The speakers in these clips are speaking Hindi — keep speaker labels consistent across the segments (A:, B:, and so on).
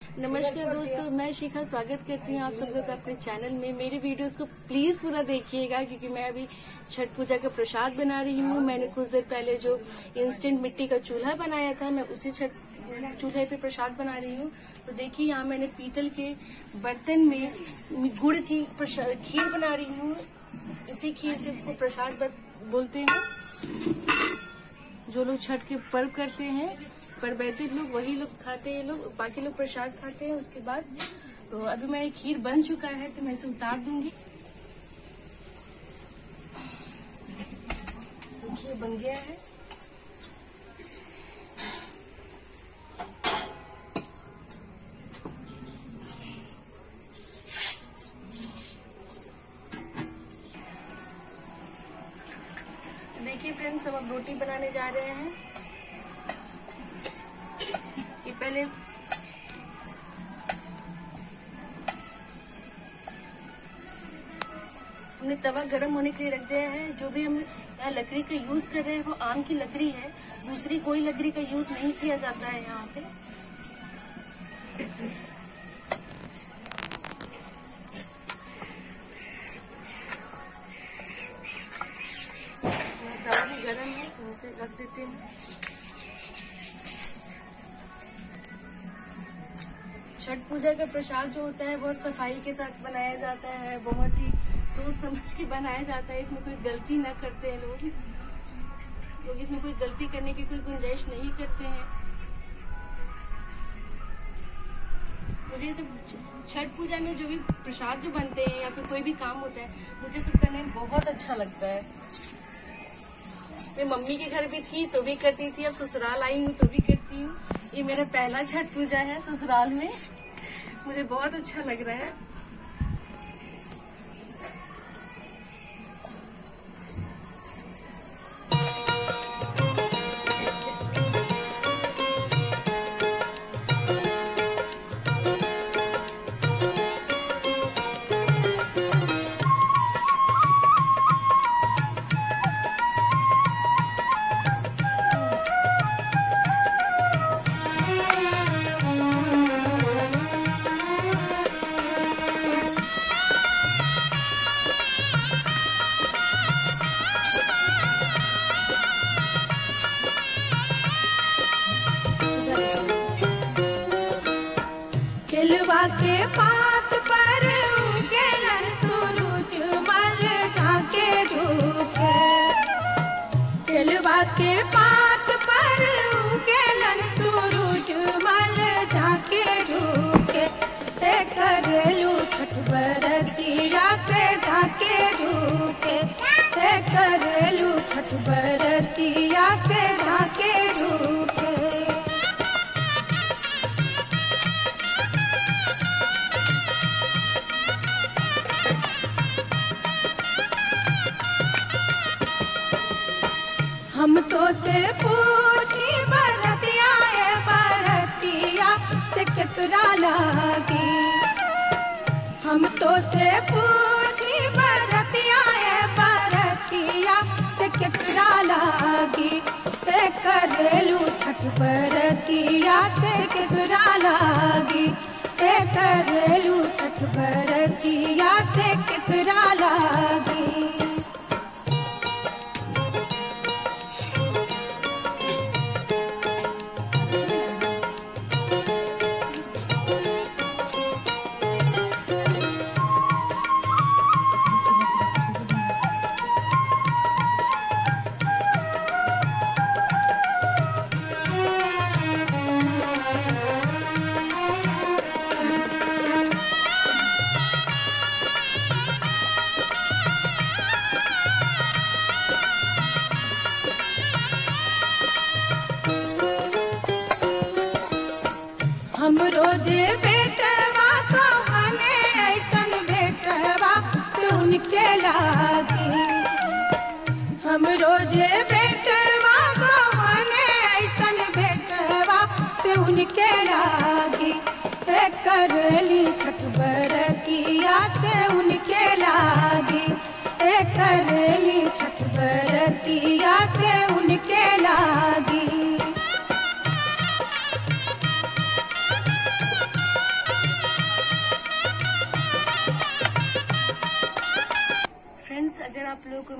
A: नमस्कार दोस्तों, मैं शिखा स्वागत करती हूँ आप सब लोग अपने चैनल में। मेरे वीडियोस को प्लीज पूरा देखिएगा क्योंकि मैं अभी छठ पूजा का प्रसाद बना रही हूँ। मैंने कुछ देर पहले जो इंस्टेंट मिट्टी का चूल्हा बनाया था, मैं उसी छठ चूल्हे पे प्रसाद बना रही हूँ। तो देखिए यहाँ मैंने पीतल के बर्तन में गुड़ की खीर बना रही हूँ। इसी खीर से को प्रसाद बोलते हैं। जो लोग छठ के पर्व करते हैं, परवैतिक लोग, वही लोग खाते हैं, लोग बाकी लोग प्रसाद खाते हैं उसके बाद। तो अभी मेरी खीर बन चुका है तो मैं इसे उतार दूंगी। देखिए बन गया है। देखिए फ्रेंड्स, हम अब रोटी बनाने जा रहे हैं। कि पहले हमने तवा गरम होने के लिए रख दिया है। जो भी हम यहाँ लकड़ी का यूज कर रहे हैं वो आम की लकड़ी है, दूसरी कोई लकड़ी का यूज नहीं किया जाता है यहाँ पे। तवा भी गरम है तो उसे रख देते हैं। छठ पूजा का प्रसाद जो होता है बहुत सफाई के साथ बनाया जाता है, बहुत ही सोच समझ के बनाया जाता है। इसमें कोई गलती न करते हैं लोग इसमें कोई गलती करने की कोई गुंजाइश नहीं करते हैं। मुझे सब छठ पूजा में जो भी प्रसाद जो बनते हैं या फिर कोई भी काम होता है, मुझे सब करने में बहुत अच्छा लगता है। मैं मम्मी के घर भी थी तो भी करती थी, अब ससुराल आई हूँ तो भी करती हूँ। ये मेरा पहला छठ पूजा है ससुराल में, मुझे बहुत अच्छा लग रहा है।
B: खिलवा के पात पर उगेलन सूरज मल झाके झुके। खिलवा के पात पर उगेलन सूरज मल झाके झुके। करेलू छठ बरतिया से झाके झुके। करेलू छठ बरतिया से झाके झुके। हम तो से पूछी बरतिया है, बरतिया से कितना लागी। हम तो से पूछी बरतिया है, बरतिया से कितना लागी। से करेलू छठ बरतिया से कितना लागी। से करेलू छठ बरतिया से कितना लागी। हम रोजे बेटवा को हने ऐसन बेटवा से उनके लागी। हम रोजे बेटवा को हने ऐसन बेटवा से उनके लागी। करली छठ बरतिया से उनके लागी। करली छठ बरतिया से उनके लागी।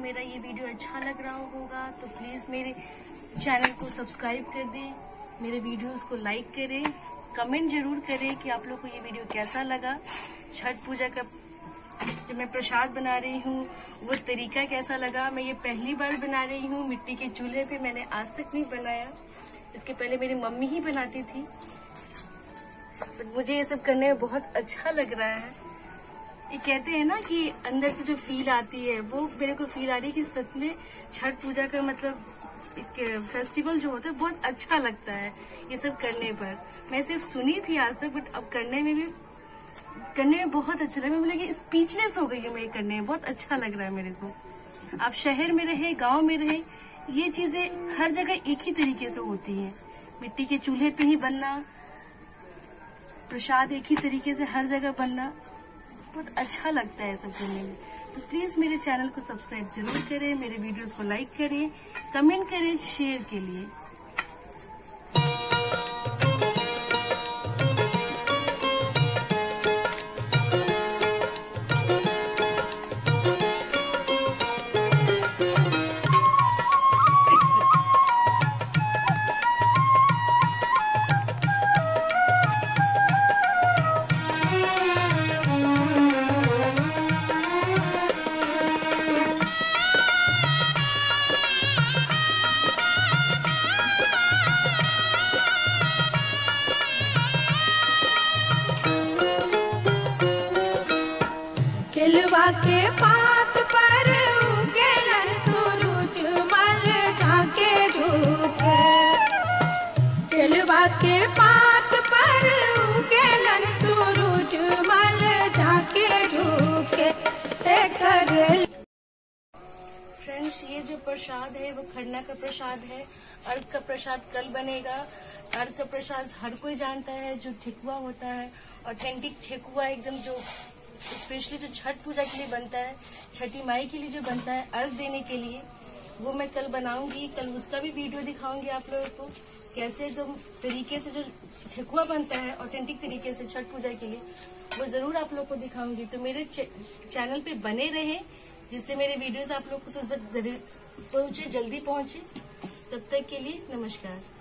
A: मेरा ये वीडियो अच्छा लग रहा होगा तो प्लीज मेरे चैनल को सब्सक्राइब कर दें, मेरे वीडियोस को लाइक करें, कमेंट जरूर करें कि आप लोग को ये वीडियो कैसा लगा। छठ पूजा का जो मैं प्रसाद बना रही हूँ वो तरीका कैसा लगा। मैं ये पहली बार बना रही हूँ मिट्टी के चूल्हे पे, मैंने आज तक नहीं बनाया। इसके पहले मेरी मम्मी ही बनाती थी, बट मुझे ये सब करने में बहुत अच्छा लग रहा है। ये कहते हैं ना कि अंदर से जो फील आती है वो मेरे को फील आ रही है कि सच में छठ पूजा का मतलब एक फेस्टिवल जो होता है बहुत अच्छा लगता है ये सब करने पर। मैं सिर्फ सुनी थी आज तक, बट अब करने में बहुत अच्छा लगा। मैं बोला स्पीचलेस हो गई हूँ मैं, करने में बहुत अच्छा लग रहा है मेरे को। आप शहर में रहे, गांव में रहे, ये चीजें हर जगह एक ही तरीके से होती हैं। मिट्टी के चूल्हे पे ही बनना, प्रसाद एक ही तरीके से हर जगह बनना, बहुत अच्छा लगता है सब करने में। तो प्लीज मेरे चैनल को सब्सक्राइब जरूर करें, मेरे वीडियोस को लाइक करें, कमेंट करें शेयर के लिए।
B: केलवा के पात पर उगेलन सूरज मल झाके धूपे। केलवा के पात पर उगेलन सूरज मल झाके धूपे।
A: फ्रेंड्स, ये जो प्रसाद है वो खरना का प्रसाद है। अर्घ का प्रसाद कल बनेगा। अर्घ का प्रसाद हर कोई जानता है, जो ठेकुआ होता है, ऑथेंटिक ठेकुआ एकदम जो स्पेशली जो छठ पूजा के लिए बनता है, छठी माई के लिए जो बनता है अर्घ देने के लिए, वो मैं कल बनाऊंगी। कल उसका भी वीडियो दिखाऊंगी आप लोगों को, कैसे एकदम तरीके से जो ठेकुआ बनता है ऑथेंटिक तरीके से छठ पूजा के लिए, वो जरूर आप लोग को दिखाऊंगी। तो मेरे चैनल पे बने रहे, जिससे मेरे वीडियोस आप लोग को तो जल्दी पहुंचे। तब तक के लिए नमस्कार।